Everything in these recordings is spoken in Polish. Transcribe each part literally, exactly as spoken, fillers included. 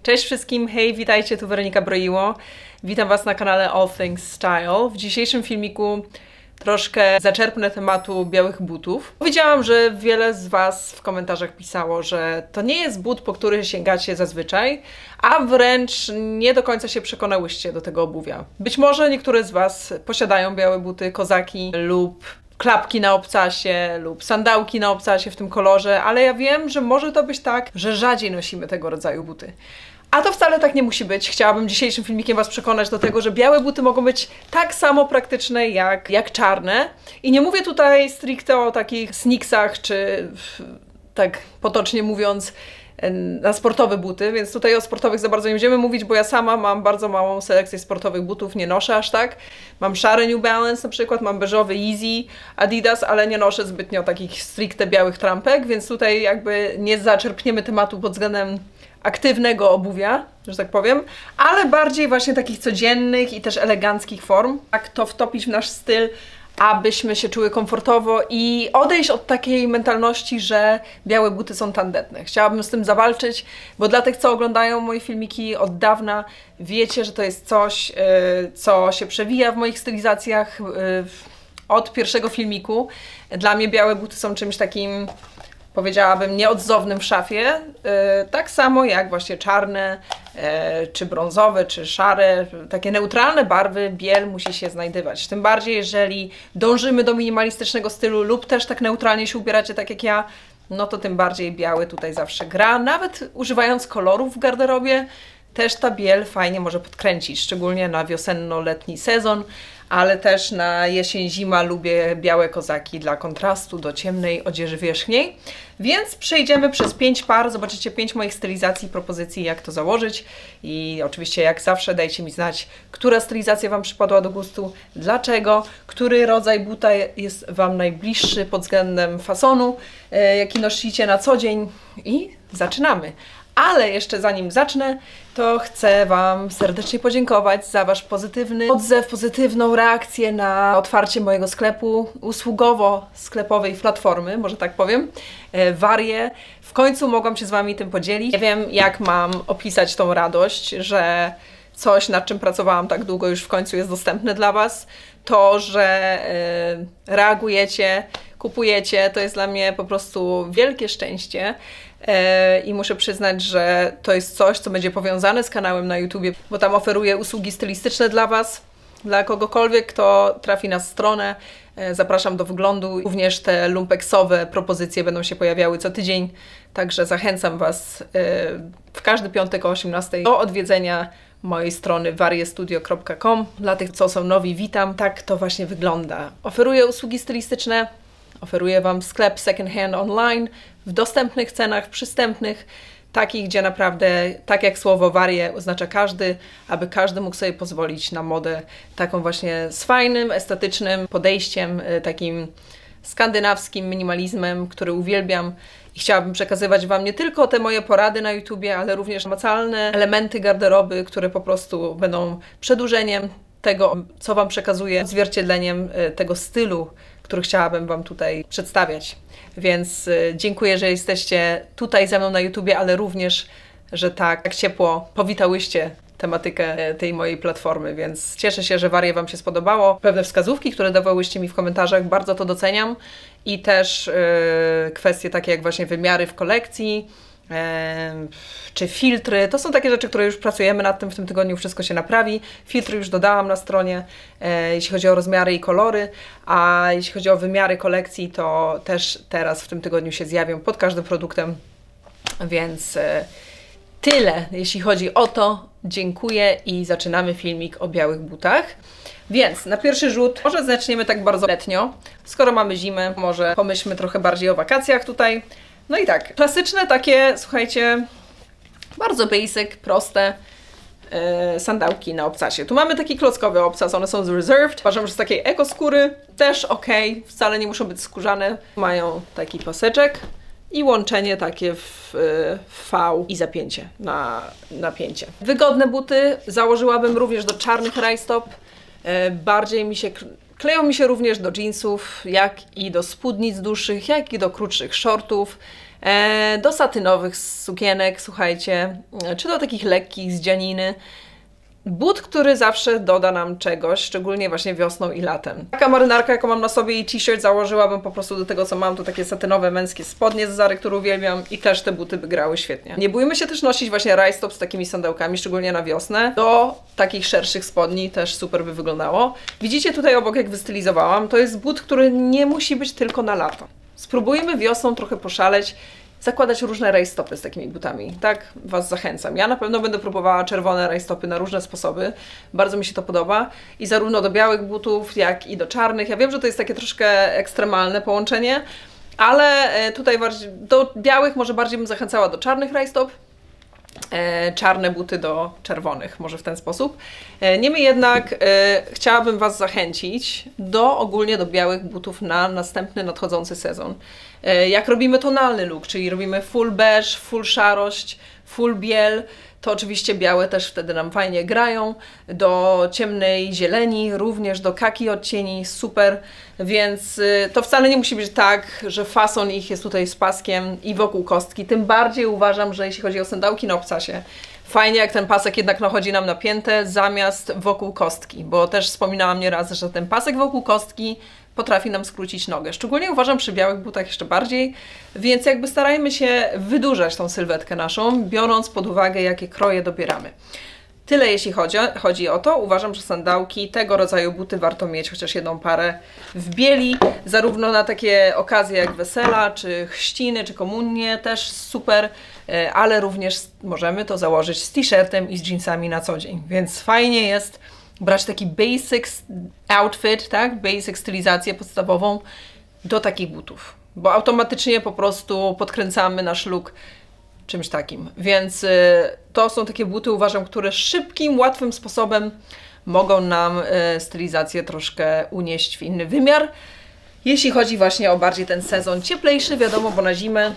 Cześć wszystkim, hej, witajcie, tu Weronika Broiło. Witam Was na kanale All Things Style. W dzisiejszym filmiku troszkę zaczerpnę tematu białych butów. Widziałam, że wiele z Was w komentarzach pisało, że to nie jest but, po który sięgacie zazwyczaj, a wręcz nie do końca się przekonałyście do tego obuwia. Być może niektóre z Was posiadają białe buty, kozaki lub klapki na obcasie lub sandałki na obcasie w tym kolorze, ale ja wiem, że może to być tak, że rzadziej nosimy tego rodzaju buty. A to wcale tak nie musi być. Chciałabym dzisiejszym filmikiem Was przekonać do tego, że białe buty mogą być tak samo praktyczne jak, jak czarne. I nie mówię tutaj stricte o takich sneaksach, czy tak potocznie mówiąc na sportowe buty, więc tutaj o sportowych za bardzo nie będziemy mówić, bo ja sama mam bardzo małą selekcję sportowych butów, nie noszę aż tak. Mam szare New Balance na przykład, mam beżowy Yeezy, Adidas, ale nie noszę zbytnio takich stricte białych trampek, więc tutaj jakby nie zaczerpniemy tematu pod względem aktywnego obuwia, że tak powiem, ale bardziej właśnie takich codziennych i też eleganckich form. Jak to wtopić w nasz styl, abyśmy się czuły komfortowo i odejść od takiej mentalności, że białe buty są tandetne. Chciałabym z tym zawalczyć, bo dla tych, co oglądają moje filmiki od dawna, wiecie, że to jest coś, co się przewija w moich stylizacjach od pierwszego filmiku. Dla mnie białe buty są czymś takim, powiedziałabym, nieodzownym w szafie, yy, tak samo jak właśnie czarne, yy, czy brązowe, czy szare, takie neutralne barwy, biel musi się znajdywać. Tym bardziej, jeżeli dążymy do minimalistycznego stylu lub też tak neutralnie się ubieracie, tak jak ja, no to tym bardziej biały tutaj zawsze gra. Nawet używając kolorów w garderobie, też ta biel fajnie może podkręcić, szczególnie na wiosenno-letni sezon, ale też na jesień-zima lubię białe kozaki dla kontrastu do ciemnej odzieży wierzchniej. Więc przejdziemy przez pięć par, zobaczycie pięć moich stylizacji, propozycji, jak to założyć. I oczywiście jak zawsze dajcie mi znać, która stylizacja Wam przypadła do gustu, dlaczego, który rodzaj buta jest Wam najbliższy pod względem fasonu, jaki nosicie na co dzień i zaczynamy. Ale jeszcze zanim zacznę, to chcę Wam serdecznie podziękować za Wasz pozytywny odzew, pozytywną reakcję na otwarcie mojego sklepu usługowo-sklepowej platformy, może tak powiem, Varie. W końcu mogłam się z Wami tym podzielić. Nie wiem, jak mam opisać tą radość, że coś, nad czym pracowałam tak długo, już w końcu jest dostępne dla Was. To, że yy, reagujecie, kupujecie, to jest dla mnie po prostu wielkie szczęście. I muszę przyznać, że to jest coś, co będzie powiązane z kanałem na YouTubie, bo tam oferuję usługi stylistyczne dla Was, dla kogokolwiek, kto trafi na stronę. Zapraszam do wglądu. Również te lumpeksowe propozycje będą się pojawiały co tydzień, także zachęcam Was w każdy piątek o osiemnastej do odwiedzenia mojej strony variestudio kropka com. Dla tych, co są nowi, witam. Tak to właśnie wygląda. Oferuję usługi stylistyczne. Oferuję Wam sklep second hand online w dostępnych cenach, przystępnych, takich, gdzie naprawdę, tak jak słowo Varie oznacza każdy, aby każdy mógł sobie pozwolić na modę taką właśnie z fajnym, estetycznym podejściem, takim skandynawskim minimalizmem, który uwielbiam. I chciałabym przekazywać Wam nie tylko te moje porady na YouTubie, ale również namacalne elementy garderoby, które po prostu będą przedłużeniem tego, co Wam przekazuję, odzwierciedleniem tego stylu, który chciałabym Wam tutaj przedstawiać. Więc dziękuję, że jesteście tutaj ze mną na YouTubie, ale również, że tak, tak ciepło powitałyście tematykę tej mojej platformy, więc cieszę się, że Varie Wam się spodobało. Pewne wskazówki, które dawałyście mi w komentarzach, bardzo to doceniam. I też yy, kwestie takie jak właśnie wymiary w kolekcji, czy filtry. To są takie rzeczy, które już pracujemy nad tym w tym tygodniu, wszystko się naprawi. Filtry już dodałam na stronie, jeśli chodzi o rozmiary i kolory, a jeśli chodzi o wymiary kolekcji, to też teraz w tym tygodniu się zjawią pod każdym produktem, więc tyle, jeśli chodzi o to. Dziękuję i zaczynamy filmik o białych butach. Więc na pierwszy rzut może zaczniemy tak bardzo letnio. Skoro mamy zimę, może pomyślmy trochę bardziej o wakacjach tutaj. No i tak, klasyczne takie, słuchajcie, bardzo basic, proste yy, sandałki na obcasie. Tu mamy taki klockowy obcas, one są z Reserved. Uważam, że z takiej eko skóry też ok, wcale nie muszą być skórzane. Mają taki paseczek i łączenie takie w, w V i zapięcie na napięcie. Wygodne buty założyłabym również do czarnych rajstop. Yy, bardziej mi się... Kleją mi się również do jeansów, jak i do spódnic dłuższych, jak i do krótszych shortów. e, do satynowych sukienek, słuchajcie, czy do takich lekkich z dzianiny. But, który zawsze doda nam czegoś, szczególnie właśnie wiosną i latem. Taka marynarka, jaką mam na sobie i t-shirt założyłabym po prostu do tego, co mam. To takie satynowe męskie spodnie z Zary, które uwielbiam i też te buty by grały świetnie. Nie bójmy się też nosić właśnie rajstop z takimi sandałkami, szczególnie na wiosnę. Do takich szerszych spodni też super by wyglądało. Widzicie tutaj obok, jak wystylizowałam, to jest but, który nie musi być tylko na lato. Spróbujmy wiosną trochę poszaleć, zakładać różne rajstopy z takimi butami. Tak Was zachęcam. Ja na pewno będę próbowała czerwone rajstopy na różne sposoby. Bardzo mi się to podoba. I zarówno do białych butów, jak i do czarnych. Ja wiem, że to jest takie troszkę ekstremalne połączenie, ale tutaj bardziej, do białych może bardziej bym zachęcała do czarnych rajstop. E, czarne buty do czerwonych, może w ten sposób. E, niemniej jednak e, chciałabym Was zachęcić do ogólnie do białych butów na następny nadchodzący sezon. E, jak robimy tonalny look, czyli robimy full beige, full szarość, full biel, to oczywiście białe też wtedy nam fajnie grają, do ciemnej zieleni, również do kaki odcieni, super, więc y, to wcale nie musi być tak, że fason ich jest tutaj z paskiem i wokół kostki, tym bardziej uważam, że jeśli chodzi o sandałki na obcasie, fajnie jak ten pasek jednak nachodzi nam na piętę zamiast wokół kostki, bo też wspominałam nieraz, że ten pasek wokół kostki potrafi nam skrócić nogę. Szczególnie uważam przy białych butach jeszcze bardziej, więc jakby starajmy się wydłużać tą sylwetkę naszą, biorąc pod uwagę, jakie kroje dobieramy. Tyle jeśli chodzi, chodzi o to. Uważam, że sandałki, tego rodzaju buty warto mieć chociaż jedną parę w bieli, zarówno na takie okazje jak wesela, czy chrzciny, czy komunie, też super, ale również możemy to założyć z t-shirtem i z jeansami na co dzień, więc fajnie jest brać taki basic outfit, tak? Basic stylizację podstawową do takich butów, bo automatycznie po prostu podkręcamy nasz look czymś takim. Więc y, to są takie buty, uważam, które szybkim, łatwym sposobem mogą nam y, stylizację troszkę unieść w inny wymiar. Jeśli chodzi właśnie o bardziej ten sezon cieplejszy, wiadomo, bo na zimę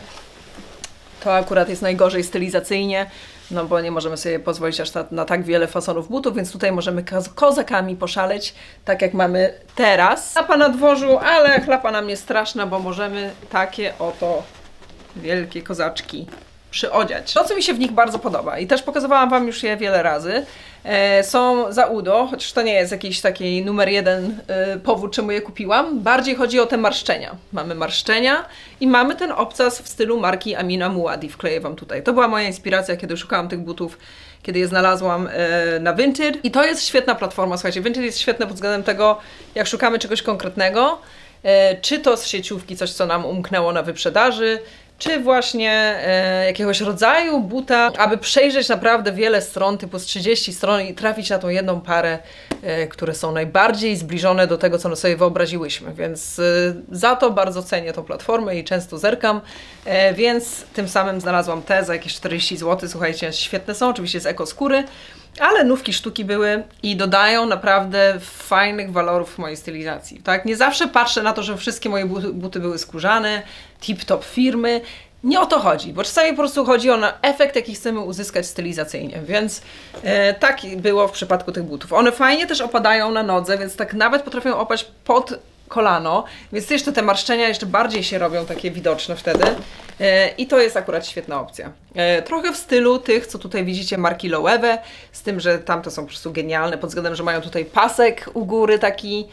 to akurat jest najgorzej stylizacyjnie, no bo nie możemy sobie pozwolić aż na, na tak wiele fasonów butów, więc tutaj możemy kozakami poszaleć, tak jak mamy teraz. Chlapa na dworzu, ale chlapa nam nie straszna, bo możemy takie oto wielkie kozaczki przyodziać. To, co mi się w nich bardzo podoba i też pokazywałam Wam już je wiele razy, e, są za udo, chociaż to nie jest jakiś taki numer jeden e, powód, czemu je kupiłam. Bardziej chodzi o te marszczenia. Mamy marszczenia i mamy ten obcas w stylu marki Amina Muaddi. Wkleję Wam tutaj. To była moja inspiracja, kiedy szukałam tych butów, kiedy je znalazłam e, na Vinted. I to jest świetna platforma, słuchajcie. Vinted jest świetne pod względem tego, jak szukamy czegoś konkretnego, e, czy to z sieciówki, coś, co nam umknęło na wyprzedaży, czy właśnie e, jakiegoś rodzaju buta, aby przejrzeć naprawdę wiele stron, typu z trzydzieści stron i trafić na tą jedną parę, e, które są najbardziej zbliżone do tego, co sobie wyobraziłyśmy. Więc e, za to bardzo cenię tą platformę i często zerkam, e, więc tym samym znalazłam te za jakieś czterdzieści złotych. Słuchajcie, świetne są, oczywiście z ekoskóry, ale nówki sztuki były i dodają naprawdę fajnych walorów w mojej stylizacji. Tak? Nie zawsze patrzę na to, że wszystkie moje buty, buty były skórzane, tip-top firmy. Nie o to chodzi, bo czasami po prostu chodzi o efekt, jaki chcemy uzyskać stylizacyjnie, więc e, tak było w przypadku tych butów. One fajnie też opadają na nodze, więc tak nawet potrafią opaść pod kolano, więc jeszcze te marszczenia jeszcze bardziej się robią takie widoczne wtedy e, i to jest akurat świetna opcja. E, trochę w stylu tych, co tutaj widzicie, marki Loewe, z tym, że tamte są po prostu genialne pod względem, że mają tutaj pasek u góry taki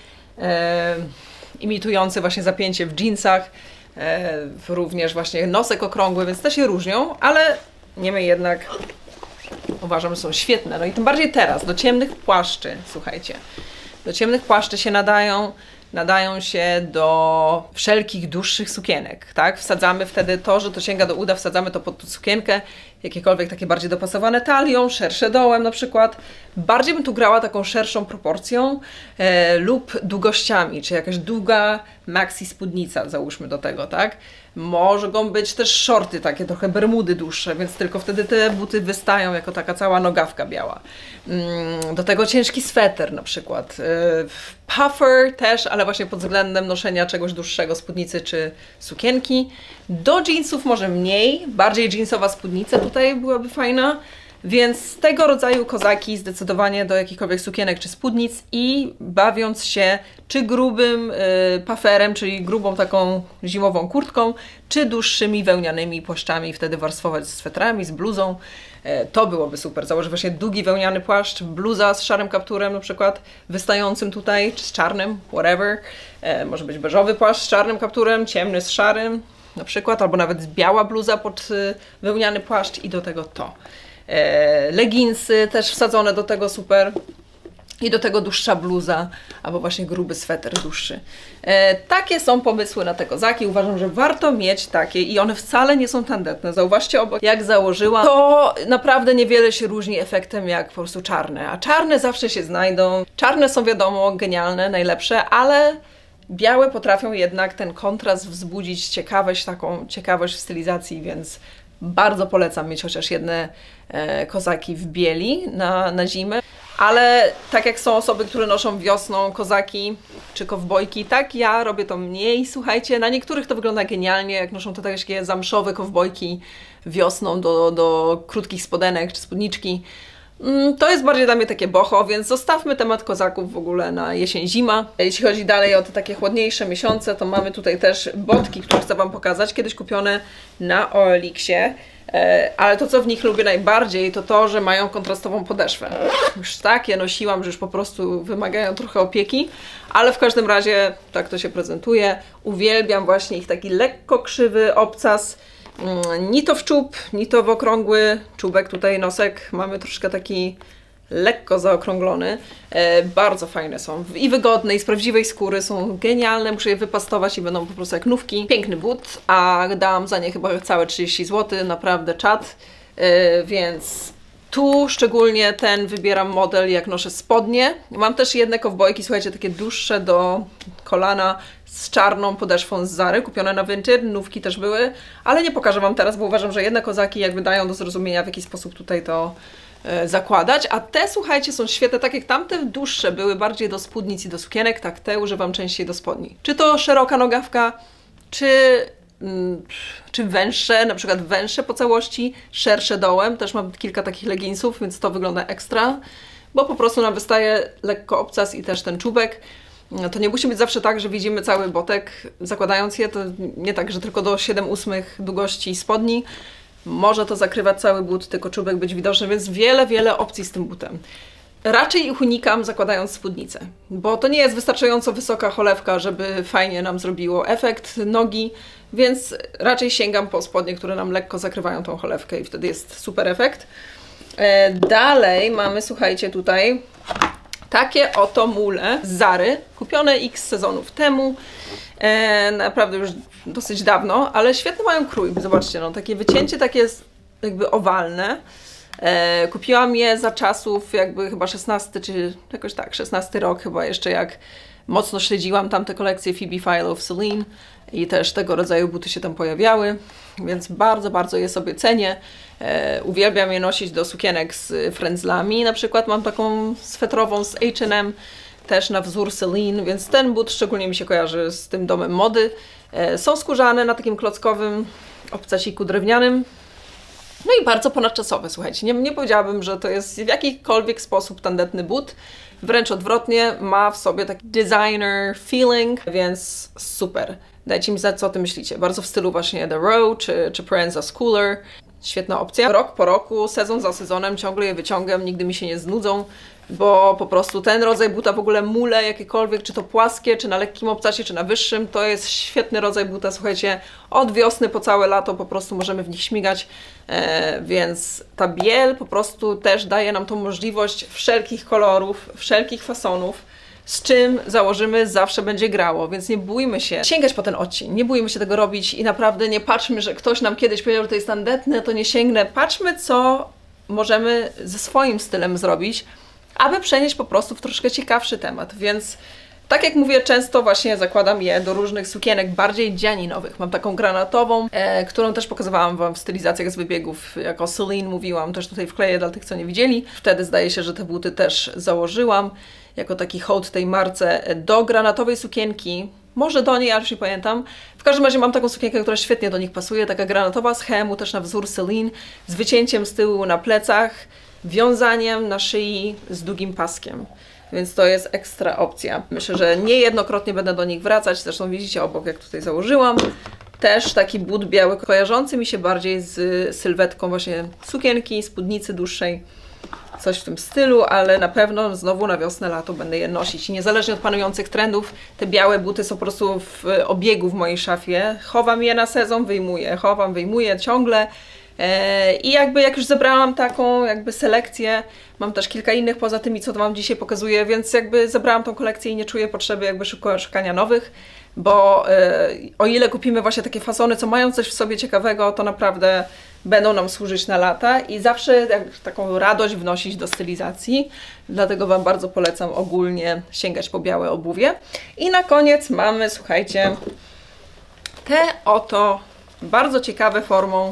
e, imitujący właśnie zapięcie w dżinsach, e, również właśnie nosek okrągły, więc te się różnią, ale niemniej jednak uważam, że są świetne. No i tym bardziej teraz, do ciemnych płaszczy, słuchajcie, do ciemnych płaszczy się nadają, nadają się do wszelkich dłuższych sukienek, tak? Wsadzamy wtedy to, że to sięga do uda, wsadzamy to pod sukienkę, jakiekolwiek takie bardziej dopasowane talią, szersze dołem na przykład. Bardziej bym tu grała taką szerszą proporcją e, lub długościami, czy jakaś długa maxi spódnica, załóżmy do tego, tak? Mogą być też shorty, takie trochę bermudy dłuższe, więc tylko wtedy te buty wystają jako taka cała nogawka biała. Do tego ciężki sweter na przykład. Puffer też, ale właśnie pod względem noszenia czegoś dłuższego, spódnicy czy sukienki. Do jeansów może mniej, bardziej jeansowa spódnica tutaj byłaby fajna. Więc tego rodzaju kozaki zdecydowanie do jakichkolwiek sukienek czy spódnic i bawiąc się czy grubym y, paferem, czyli grubą taką zimową kurtką, czy dłuższymi wełnianymi płaszczami, wtedy warstwować z swetrami, z bluzą. E, to byłoby super. Założyć właśnie długi wełniany płaszcz, bluza z szarym kapturem na przykład, wystającym tutaj, czy z czarnym, whatever. E, może być beżowy płaszcz z czarnym kapturem, ciemny z szarym na przykład, albo nawet biała bluza pod y, wełniany płaszcz i do tego to. E, leginsy też wsadzone do tego super. I do tego dłuższa bluza, albo właśnie gruby sweter dłuższy. E, takie są pomysły na te kozaki. Uważam, że warto mieć takie i one wcale nie są tandetne. Zauważcie obok, jak założyłam, to naprawdę niewiele się różni efektem jak po prostu czarne. A czarne zawsze się znajdą. Czarne są wiadomo genialne, najlepsze, ale białe potrafią jednak ten kontrast wzbudzić ciekawość, taką ciekawość w stylizacji, więc bardzo polecam mieć chociaż jedne e, kozaki w bieli na, na zimę. Ale tak jak są osoby, które noszą wiosną kozaki czy kowbojki, tak ja robię to mniej. Słuchajcie, na niektórych to wygląda genialnie, jak noszą to takie zamszowe kowbojki wiosną do, do krótkich spodenek czy spódniczki. To jest bardziej dla mnie takie boho, więc zostawmy temat kozaków w ogóle na jesień-zima. Jeśli chodzi dalej o te takie chłodniejsze miesiące, to mamy tutaj też botki, które chcę Wam pokazać, kiedyś kupione na O L X-ie. Ale to, co w nich lubię najbardziej, to to, że mają kontrastową podeszwę. Już tak je nosiłam, że już po prostu wymagają trochę opieki, ale w każdym razie tak to się prezentuje. Uwielbiam właśnie ich taki lekko krzywy obcas, ni to w czub, ni to w okrągły czubek. Tutaj nosek mamy troszkę taki lekko zaokrąglony. E, bardzo fajne są i wygodne, i z prawdziwej skóry, są genialne. Muszę je wypastować i będą po prostu jak nówki. Piękny but, a dałam za nie chyba całe trzydzieści złotych, naprawdę czad, e, więc tu szczególnie ten wybieram model, jak noszę spodnie. Mam też jedne kowbojki, słuchajcie, takie dłuższe do kolana z czarną podeszwą z Zary, kupione na Vinted, nówki też były, ale nie pokażę Wam teraz, bo uważam, że jedne kozaki jakby dają do zrozumienia, w jaki sposób tutaj to zakładać, a te, słuchajcie, są świetne, tak jak tamte dłuższe były bardziej do spódnic i do sukienek, tak te używam częściej do spodni. Czy to szeroka nogawka, czy, mm, czy węższe, na przykład węższe po całości, szersze dołem, też mam kilka takich leginsów, więc to wygląda ekstra, bo po prostu nam wystaje lekko obcas i też ten czubek. To nie musi być zawsze tak, że widzimy cały botek zakładając je, to nie tak, że tylko do siedem ósmych długości spodni. Może to zakrywać cały but, tylko czubek być widoczny, więc wiele, wiele opcji z tym butem. Raczej ich unikam zakładając spódnicę, bo to nie jest wystarczająco wysoka cholewka, żeby fajnie nam zrobiło efekt nogi, więc raczej sięgam po spodnie, które nam lekko zakrywają tą cholewkę i wtedy jest super efekt. E, dalej mamy, słuchajcie, tutaj takie oto mule z Zary, kupione x sezonów temu. E, naprawdę już dosyć dawno, ale świetny mają krój. Zobaczcie, no takie wycięcie takie jest jakby owalne. E, kupiłam je za czasów jakby chyba szesnasty, czy jakoś tak, szesnasty rok chyba jeszcze, jak mocno śledziłam tamte kolekcje Phoebe Philo w Celine i też tego rodzaju buty się tam pojawiały, więc bardzo, bardzo je sobie cenię. E, uwielbiam je nosić do sukienek z frędzlami. Na przykład mam taką swetrową z H and M, też na wzór Celine, więc ten but szczególnie mi się kojarzy z tym domem mody. E, są skórzane na takim klockowym obcasiku drewnianym. No i bardzo ponadczasowe, słuchajcie. Nie, nie powiedziałabym, że to jest w jakikolwiek sposób tandetny but. Wręcz odwrotnie, ma w sobie taki designer feeling, więc super. Dajcie mi znać, co o tym myślicie. Bardzo w stylu właśnie The Row czy, czy Prenza Schooler. Świetna opcja. Rok po roku, sezon za sezonem ciągle je wyciągam, nigdy mi się nie znudzą, bo po prostu ten rodzaj buta, w ogóle mule jakiekolwiek, czy to płaskie, czy na lekkim obcasie, czy na wyższym, to jest świetny rodzaj buta, słuchajcie, od wiosny po całe lato po prostu możemy w nich śmigać, e, więc ta biel po prostu też daje nam tą możliwość wszelkich kolorów, wszelkich fasonów, z czym założymy zawsze będzie grało, więc nie bójmy się sięgać po ten odcień, nie bójmy się tego robić i naprawdę nie patrzmy, że ktoś nam kiedyś powiedział, że to jest tandetne, to nie sięgnę, patrzmy, co możemy ze swoim stylem zrobić, aby przenieść po prostu w troszkę ciekawszy temat, więc tak jak mówię, często właśnie zakładam je do różnych sukienek bardziej dzianinowych. Mam taką granatową, e, którą też pokazywałam Wam w stylizacjach z wybiegów, jako Celine mówiłam, też tutaj wkleję dla tych, co nie widzieli. Wtedy zdaje się, że te buty też założyłam, jako taki hołd tej marce do granatowej sukienki. może do niej, ale już nie pamiętam. W każdym razie mam taką sukienkę, która świetnie do nich pasuje, taka granatowa z hemu, też na wzór Celine, z wycięciem z tyłu na plecach, wiązaniem na szyi z długim paskiem. Więc to jest ekstra opcja. Myślę, że niejednokrotnie będę do nich wracać, zresztą widzicie obok, jak tutaj założyłam. Też taki but biały, kojarzący mi się bardziej z sylwetką właśnie sukienki, spódnicy dłuższej. Coś w tym stylu, ale na pewno znowu na wiosnę, lato będę je nosić. I niezależnie od panujących trendów, te białe buty są po prostu w obiegu w mojej szafie. Chowam je na sezon, wyjmuję, chowam, wyjmuję ciągle. I jakby jak już zebrałam taką jakby selekcję, mam też kilka innych poza tymi, co Wam dzisiaj pokazuję, więc jakby zebrałam tą kolekcję i nie czuję potrzeby jakby szukania nowych, bo o ile kupimy właśnie takie fasony, co mają coś w sobie ciekawego, to naprawdę będą nam służyć na lata i zawsze jak, taką radość wnosić do stylizacji, dlatego Wam bardzo polecam ogólnie sięgać po białe obuwie. I na koniec mamy, słuchajcie, te oto bardzo ciekawe formą,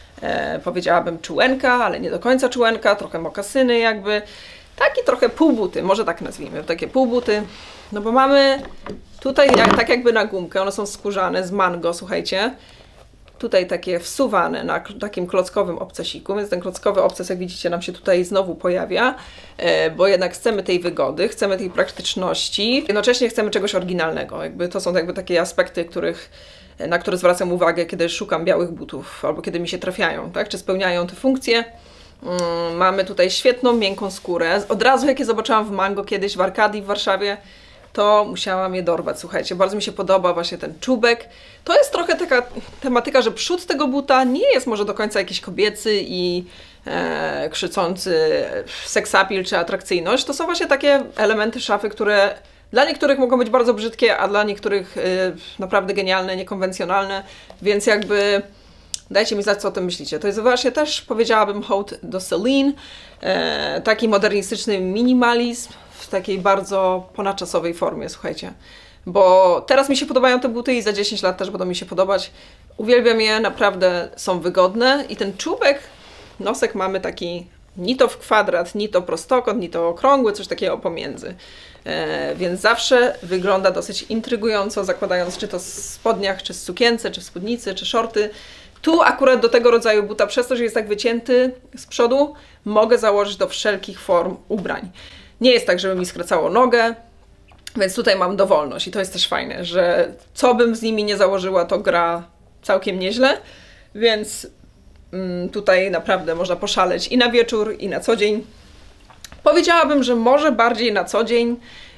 e, powiedziałabym czułenka, ale nie do końca czułenka, trochę mokasyny jakby, taki trochę półbuty, może tak nazwijmy, takie półbuty, no bo mamy tutaj jak, tak jakby na gumkę, one są skórzane z mango, słuchajcie, tutaj takie wsuwane na takim klockowym obcasiku, więc ten klockowy obces, jak widzicie, nam się tutaj znowu pojawia, bo jednak chcemy tej wygody, chcemy tej praktyczności, jednocześnie chcemy czegoś oryginalnego. Jakby to są jakby takie aspekty, których, na które zwracam uwagę, kiedy szukam białych butów, albo kiedy mi się trafiają, tak? Czy spełniają te funkcje. Hmm, mamy tutaj świetną, miękką skórę. Od razu, jak je zobaczyłam w Mango kiedyś w Arkadii w Warszawie, to musiałam je dorwać. Słuchajcie, bardzo mi się podoba właśnie ten czubek. To jest trochę taka tematyka, że przód tego buta nie jest może do końca jakiś kobiecy i e, krzyczący seksapil czy atrakcyjność. To są właśnie takie elementy szafy, które dla niektórych mogą być bardzo brzydkie, a dla niektórych e, naprawdę genialne, niekonwencjonalne, więc jakby dajcie mi znać, co o tym myślicie. To jest właśnie też, powiedziałabym, hołd do Celine, e, taki modernistyczny minimalizm, w takiej bardzo ponadczasowej formie, słuchajcie. Bo teraz mi się podobają te buty i za dziesięć lat też będą mi się podobać. Uwielbiam je, naprawdę są wygodne i ten czubek, nosek mamy taki ni to w kwadrat, ni to prostokąt, ni to okrągły, coś takiego pomiędzy. E, więc zawsze wygląda dosyć intrygująco, zakładając czy to w spodniach, czy w sukience, czy w spódnicy, czy shorty. Tu akurat do tego rodzaju buta, przez to, że jest tak wycięty z przodu, mogę założyć do wszelkich form ubrań. Nie jest tak, żeby mi skracało nogę, więc tutaj mam dowolność i to jest też fajne, że co bym z nimi nie założyła, to gra całkiem nieźle, więc mm, tutaj naprawdę można poszaleć i na wieczór, i na co dzień. Powiedziałabym, że może bardziej na co dzień,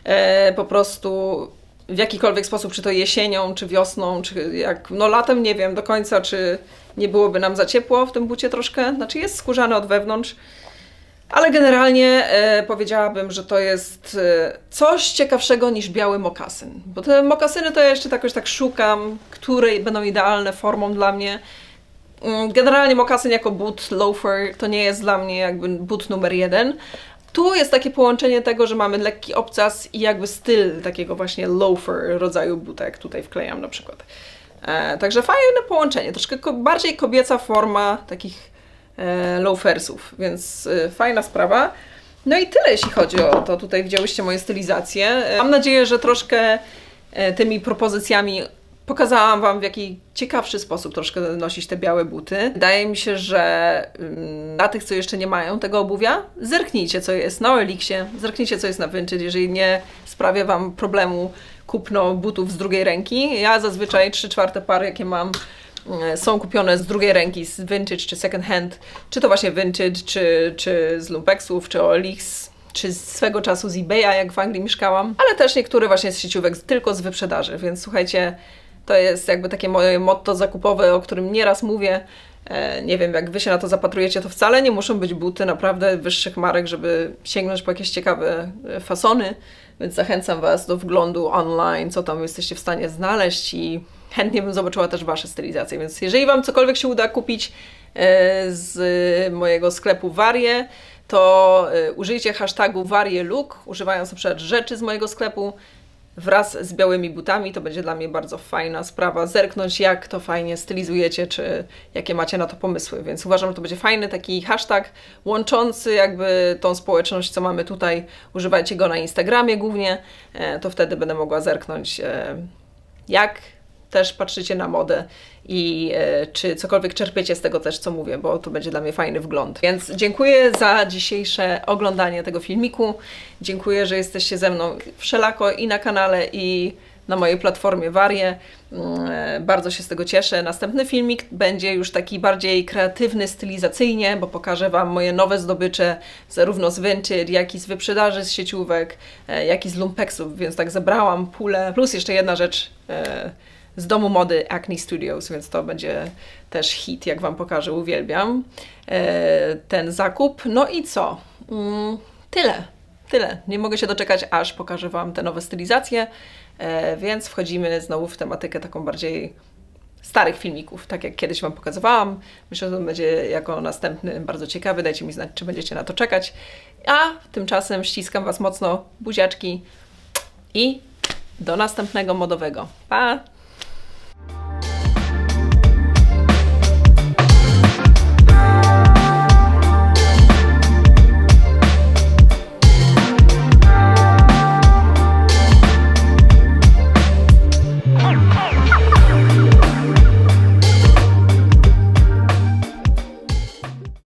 e, po prostu w jakikolwiek sposób, czy to jesienią, czy wiosną, czy jak, no latem nie wiem do końca, czy nie byłoby nam za ciepło w tym bucie troszkę, znaczy jest skórzany od wewnątrz. Ale generalnie e, powiedziałabym, że to jest e, coś ciekawszego niż biały mokasyn. Bo te mokasyny to ja jeszcze jakoś tak szukam, które będą idealne formą dla mnie. Generalnie mokasyn jako but, loafer, to nie jest dla mnie jakby but numer jeden. Tu jest takie połączenie tego, że mamy lekki obcas i jakby styl takiego właśnie loafer rodzaju butek. Tutaj wklejam na przykład. E, także fajne połączenie. Troszkę ko bardziej kobieca forma takich loafersów, więc fajna sprawa. No i tyle, jeśli chodzi o to. Tutaj widziałyście moje stylizacje. Mam nadzieję, że troszkę tymi propozycjami pokazałam Wam, w jaki ciekawszy sposób troszkę nosić te białe buty. Wydaje mi się, że dla tych, co jeszcze nie mają tego obuwia, zerknijcie, co jest na O L X-ie, zerknijcie, co jest na Vinted, jeżeli nie sprawia Wam problemu kupno butów z drugiej ręki. Ja zazwyczaj trzy czwarte pary, jakie mam, są kupione z drugiej ręki, z vintage czy second hand, czy to właśnie vintage, czy, czy z lumpexów, czy O L X, czy z swego czasu z eBaya, jak w Anglii mieszkałam, ale też niektóre właśnie z sieciówek, tylko z wyprzedaży, więc słuchajcie, to jest jakby takie moje motto zakupowe, o którym nieraz mówię. E, nie wiem, jak Wy się na to zapatrujecie, to wcale nie muszą być buty naprawdę wyższych marek, żeby sięgnąć po jakieś ciekawe fasony, więc zachęcam Was do wglądu online, co tam jesteście w stanie znaleźć i chętnie bym zobaczyła też Wasze stylizacje, więc jeżeli Wam cokolwiek się uda kupić e, z mojego sklepu Varie, to e, użyjcie hashtagu VarieLook, używając na przykład rzeczy z mojego sklepu wraz z białymi butami, to będzie dla mnie bardzo fajna sprawa, zerknąć jak to fajnie stylizujecie, czy jakie macie na to pomysły, więc uważam, że to będzie fajny taki hashtag łączący jakby tą społeczność, co mamy tutaj, używajcie go na Instagramie głównie, e, to wtedy będę mogła zerknąć, e, jak też patrzycie na modę i e, czy cokolwiek czerpiecie z tego też, co mówię, bo to będzie dla mnie fajny wgląd. Więc dziękuję za dzisiejsze oglądanie tego filmiku. Dziękuję, że jesteście ze mną wszelako i na kanale, i na mojej platformie Warie. Bardzo się z tego cieszę. Następny filmik będzie już taki bardziej kreatywny stylizacyjnie, bo pokażę Wam moje nowe zdobycze, zarówno z Vinted, jak i z wyprzedaży z sieciówek, jak i z lumpeksów, więc tak zebrałam pulę. Plus jeszcze jedna rzecz z domu mody Acne Studios, więc to będzie też hit, jak Wam pokażę, uwielbiam ten zakup. No i co? Tyle. Tyle. Nie mogę się doczekać, aż pokażę Wam te nowe stylizacje, e, więc wchodzimy znowu w tematykę taką bardziej starych filmików, tak jak kiedyś Wam pokazywałam. Myślę, że to będzie jako następny bardzo ciekawy. Dajcie mi znać, czy będziecie na to czekać. A tymczasem ściskam Was mocno, buziaczki i do następnego modowego. Pa!